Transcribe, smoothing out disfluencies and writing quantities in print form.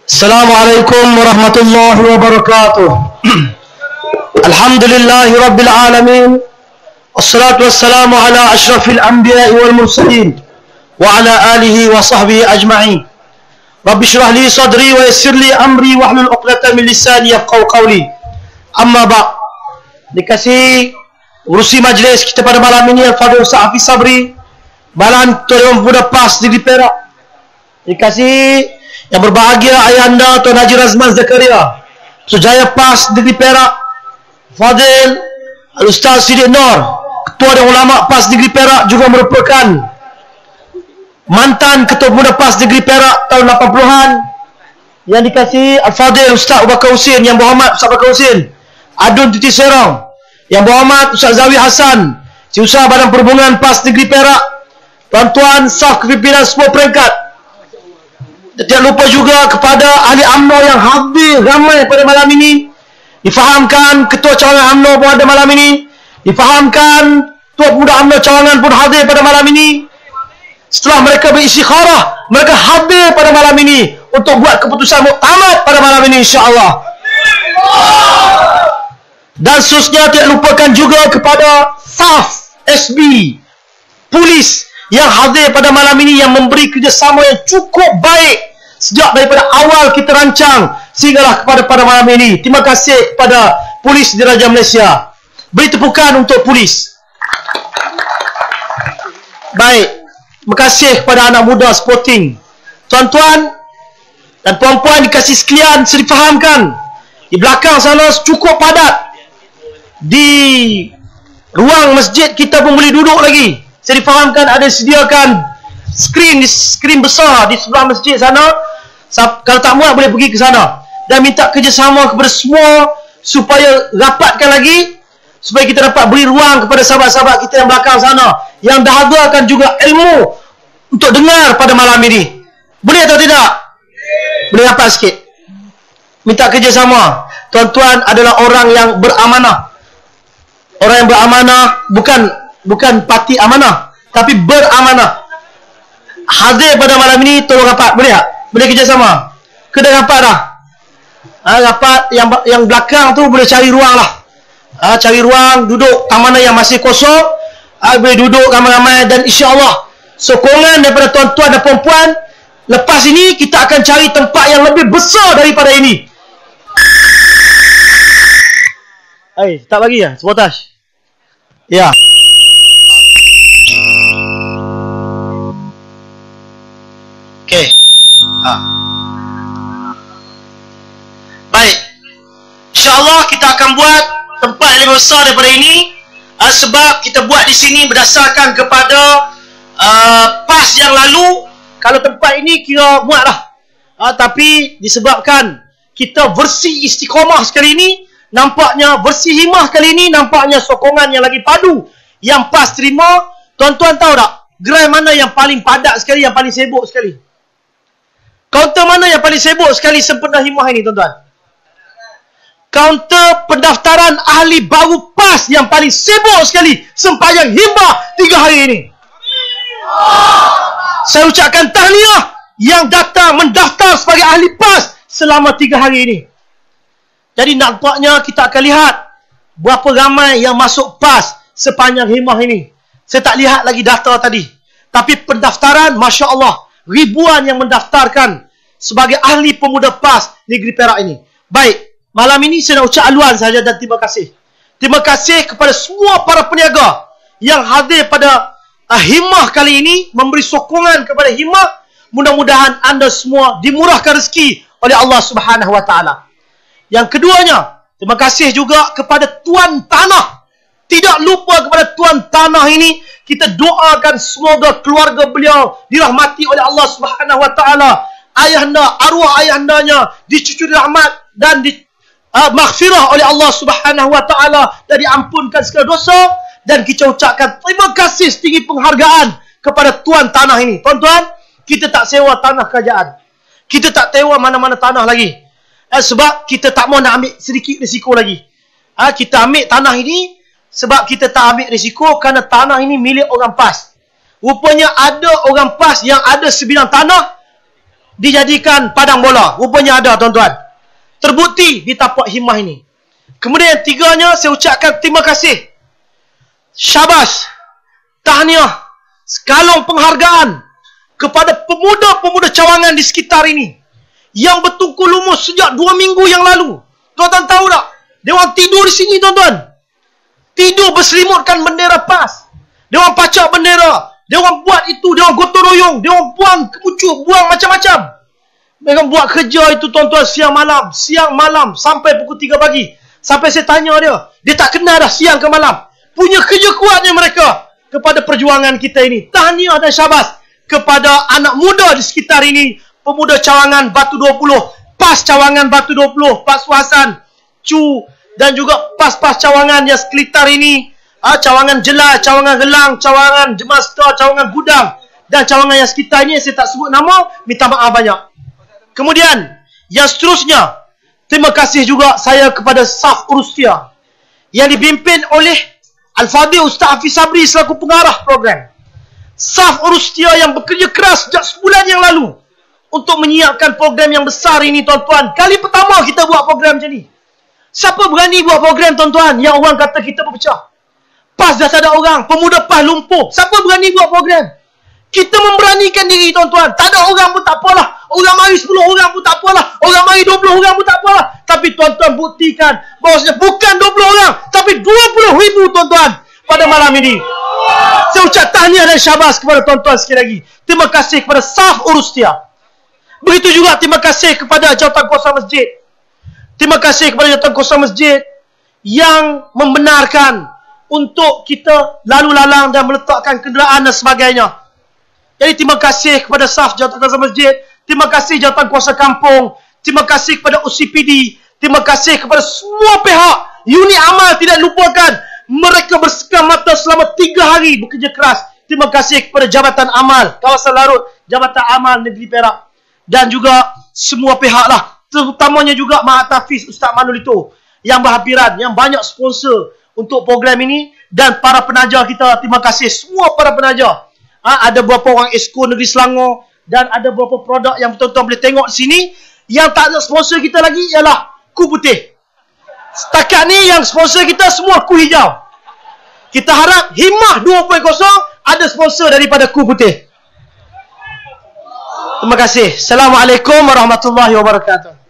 Assalamualaikum warahmatullahi wabarakatuh. Alhamdulillahi rabbil alamin. Wassalatu wassalamu ala ashrafil anbiya'i wal mursalin wa ala alihi wa sahbihi ajma'in. Rabbi shrah li sadri wa yassir li amri wa hlul 'uqdatam min lisani yafqahu qawli. Amma ba'. Dikasih urusi majlis kita pada malam ini Al-Fadhil Ustaz Hafiz Sabri, Balan Tuan Pemuda PAS di Perak. Dikasih yang berbahagia ayahanda Tuan Haji Razman Zakaria, Sujaya PAS Negeri Perak, Fadil Al-Ustaz Siddiq Nur, Ketua dan Ulama PAS Negeri Perak, juga merupakan mantan Ketua Pemuda PAS Negeri Perak tahun 80-an. Yang dikasihi Al-Fadil Ustaz Abu Bakar Husin, Yang Berhormat Ustaz Abu Bakar Husin Adun Tuti Serong, Yang Berhormat Ustaz Zawi Hassan, Siusaha Badan Perhubungan PAS Negeri Perak, Tuan-tuan Saf Kepimpinan semua peringkat. Tidak lupa juga kepada ahli UMNO yang hadir ramai pada malam ini. Difahamkan Ketua Cawangan UMNO pun ada malam ini. Difahamkan Tuan Pemuda UMNO Cawangan pun hadir pada malam ini. Setelah mereka beristikharah, mereka hadir pada malam ini untuk buat keputusan muktamad pada malam ini, insya-Allah. Dan seterusnya tidak lupakan juga kepada SAF, SB, Polis yang hadir pada malam ini, yang memberi kerjasama yang cukup baik sejak daripada awal kita rancang sehinggalah kepada pada malam ini. Terima kasih kepada Polis Diraja Malaysia. Beri tepukan untuk Polis. Baik. Terima kasih kepada anak muda Sporting. Tuan-tuan dan puan-puan dikasih sekalian, saya difahamkan di belakang sana cukup padat. Di ruang masjid kita pun boleh duduk lagi. Saya difahamkan ada sediakan skrin besar di sebelah masjid sana. Kalau tak muat boleh pergi ke sana. Dan minta kerjasama kepada semua supaya rapatkan lagi, supaya kita dapat beri ruang kepada sahabat-sahabat kita yang belakang sana, yang dahagakan juga ilmu untuk dengar pada malam ini. Boleh atau tidak? Boleh rapat sikit. Minta kerjasama. Tuan-tuan adalah orang yang beramanah. Orang yang beramanah, bukan parti amanah, tapi beramanah. Hadir pada malam ini, tolong rapat. Boleh tak? Boleh kerjasama? Kena rapat dah. Rapat yang belakang tu boleh cari ruang lah. Cari ruang, duduk kat mana yang masih kosong. Boleh duduk ramai-ramai. Dan insya-Allah sokongan daripada tuan-tuan dan puan-puan, lepas ini kita akan cari tempat yang lebih besar daripada ini. Tak bagi ya? Sabotaj. Ya. Okey. Baik. InsyaAllah kita akan buat tempat yang lebih besar daripada ini. Sebab kita buat di sini berdasarkan kepada PAS yang lalu. Kalau tempat ini kira muat lah. Tapi disebabkan kita versi istiqomah sekali ini, nampaknya versi himah kali ini, nampaknya sokongan yang lagi padu yang PAS terima. Tuan-tuan tahu tak gerai mana yang paling padat sekali, yang paling sibuk sekali? Kaunter mana yang paling sibuk sekali sempena himah ini, tuan-tuan? Kaunter pendaftaran ahli baru PAS yang paling sibuk sekali sempanjang himah 3 hari ini. Saya ucapkan tahniah yang datang mendaftar sebagai ahli PAS selama 3 hari ini. Jadi nampaknya kita akan lihat berapa ramai yang masuk PAS sepanjang himah ini. Saya tak lihat lagi data tadi. Tapi pendaftaran, Masya Allah, ribuan yang mendaftarkan sebagai ahli pemuda PAS Negeri Perak ini. Baik, malam ini saya nak ucap aluan saja dan terima kasih. Terima kasih kepada semua para peniaga yang hadir pada himah kali ini, memberi sokongan kepada himah. Mudah-mudahan anda semua dimurahkan rezeki oleh Allah Subhanahu Wa Taala. Yang keduanya, terima kasih juga kepada Tuan Tanah. Tidak lupa kepada Tuan Tanah ini, kita doakan semoga keluarga beliau dirahmati oleh Allah Subhanahu Wa Taala. Ayahanda, arwah ayahandanya dicucuri rahmat dan maghfirah oleh Allah Subhanahu Wa Taala dan diampunkan segala dosa. Dan kita ucapkan terima kasih setinggi penghargaan kepada Tuan Tanah ini. Tuan-tuan, kita tak sewa tanah kerajaan. Kita tak sewa mana-mana tanah lagi. Sebab kita tak mau nak ambil sedikit risiko lagi. Kita ambil tanah ini sebab kita tak ambil risiko kerana tanah ini milik orang PAS. Rupanya ada orang PAS yang ada sebidang tanah dijadikan padang bola. Rupanya ada, tuan-tuan. Terbukti di tapak himmah ini. Kemudian yang tiganya, saya ucapkan terima kasih. Syabas, tahniah, sekalong penghargaan kepada pemuda-pemuda cawangan di sekitar ini yang bertungku lumus sejak 2 minggu yang lalu. Tuan-tuan tahu tak? Dia orang tidur di sini, tuan-tuan. Tidur berselimutkan bendera PAS. Dia orang pacak bendera. Dia orang buat itu, dia orang gotong royong, dia orang buang kemucuk, buang macam-macam. Mereka buat kerja itu, tuan-tuan, siang malam sampai pukul 3 pagi. Sampai saya tanya dia tak kenal dah siang ke malam. Punya kerja kuatnya mereka kepada perjuangan kita ini. Tahniah dan syabas kepada anak muda di sekitar ini, pemuda cawangan Batu 20, PAS cawangan Batu 20, PAS Suhasan, Cu, dan juga PAS-PAS cawangan yang sekelitar ini, cawangan Jelas, cawangan Gelang, cawangan Jemasta, cawangan Gudang, dan cawangan yang sekitar ini saya tak sebut nama, minta maaf banyak. Kemudian yang seterusnya, terima kasih juga saya kepada SAF Urustia yang dipimpin oleh Al-Fadhil Ustaz Hafiz Sabri selaku pengarah program. SAF Urustia yang bekerja keras sejak sebulan yang lalu untuk menyiapkan program yang besar ini, tuan-tuan. Kali pertama kita buat program macam ni. Siapa berani buat program, tuan-tuan, yang orang kata kita berpecah? PAS dah tak ada orang, pemuda PAS lumpuh. Siapa berani buat program? Kita memberanikan diri, tuan-tuan. Tak ada orang pun tak apalah. Orang mari 10 orang pun tak apalah. Orang mari 20 orang pun tak apalah. Tapi tuan-tuan buktikan bahawasanya bukan 20 orang, tapi 20,000, tuan-tuan, pada malam ini. Saya ucap tahniah dan syabas kepada tuan-tuan sekali lagi. Terima kasih kepada SAF Urustia. Begitu juga terima kasih kepada Jawatankuasa Masjid. Terima kasih kepada Jawatankuasa Masjid yang membenarkan untuk kita lalu lalang dan meletakkan kenderaan dan sebagainya. Jadi terima kasih kepada SAF Jawatankuasa Masjid. Terima kasih Jawatankuasa Kampung. Terima kasih kepada OCPD. Terima kasih kepada semua pihak. Unit amal tidak lupakan. Mereka bersekam mata selama 3 hari bekerja keras. Terima kasih kepada Jabatan Amal Kawasan Larut, Jabatan Amal Negeri Perak, dan juga semua pihak lah. Terutamanya juga Mahat Hafiz Ustaz Manul itu yang berhampiran, yang banyak sponsor untuk program ini. Dan para penaja kita, terima kasih semua para penaja. Ada beberapa orang Esko Negeri Selangor dan ada beberapa produk yang betul-betul boleh tengok di sini. Yang tak ada sponsor kita lagi ialah Ku Putih. Setakat ni yang sponsor kita semua Ku Hijau. Kita harap Himmah 2.0 ada sponsor daripada Ku Putih. Terima kasih. Assalamualaikum warahmatullahi wabarakatuh.